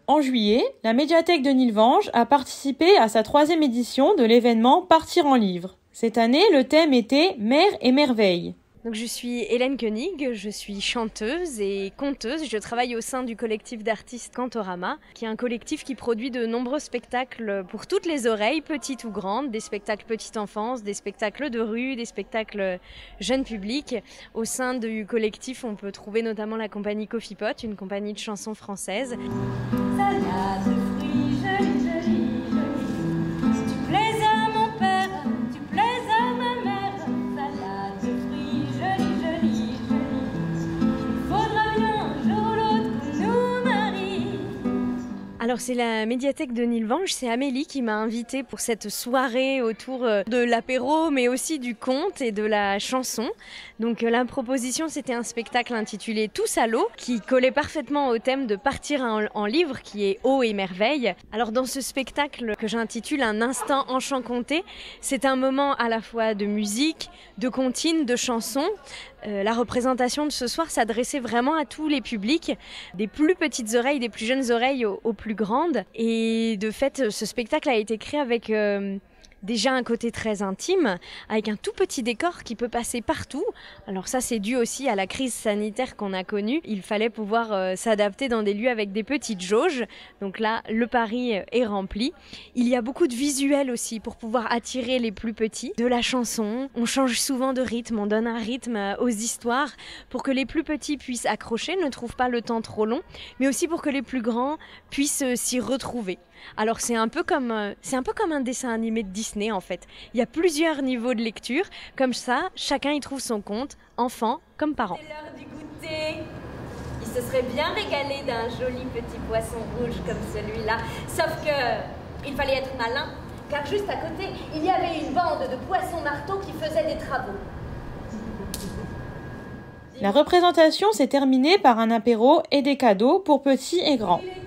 En juillet, la médiathèque de Nilvange a participé à sa 3e édition de l'événement Partir en livre. Cette année, le thème était « Mère et merveille ». Donc, je suis Hélène Koenig, je suis chanteuse et conteuse. Je travaille au sein du collectif d'artistes Cantorama, qui est un collectif qui produit de nombreux spectacles pour toutes les oreilles, petites ou grandes, des spectacles petite enfance, des spectacles de rue, des spectacles jeunes publics. Au sein du collectif, on peut trouver notamment la compagnie Coffee Pot, une compagnie de chansons françaises. Salade de fruits, jolie, jolie, jolie. Tu plais à mon père, tu plais à ma mère. Salade de fruits, jolie, jolie, jolie. Il faudra bien un jour l'autre qu'on nous marie. Alors c'est la médiathèque de Nilvange, c'est Amélie qui m'a invitée pour cette soirée autour de l'apéro, mais aussi du conte et de la chanson. Donc la proposition, c'était un spectacle intitulé Tous à l'eau, qui collait parfaitement au thème de partir en livre, qui est eau et merveille. Alors dans ce spectacle que j'intitule Un instant en chant conté, c'est un moment à la fois de musique, de comptines, de chansons. La représentation de ce soir s'adressait vraiment à tous les publics, des plus petites oreilles, des plus jeunes oreilles aux plus grandes. Et de fait, ce spectacle a été créé avec déjà un côté très intime, avec un tout petit décor qui peut passer partout. Alors ça, c'est dû aussi à la crise sanitaire qu'on a connue. Il fallait pouvoir s'adapter dans des lieux avec des petites jauges. Donc là, le pari est rempli. Il y a beaucoup de visuels aussi pour pouvoir attirer les plus petits. De la chanson, on change souvent de rythme, on donne un rythme aux histoires pour que les plus petits puissent accrocher, ne trouvent pas le temps trop long, mais aussi pour que les plus grands puissent s'y retrouver. Alors c'est un peu comme un dessin animé de Disney en fait. Il y a plusieurs niveaux de lecture, comme ça, chacun y trouve son compte, enfant comme parent. C'est l'heure du goûter. Il se serait bien régalé d'un joli petit poisson rouge comme celui-là. Sauf que il fallait être malin, car juste à côté, il y avait une bande de poissons marteaux qui faisaient des travaux. La représentation s'est terminée par un apéro et des cadeaux pour petits et grands.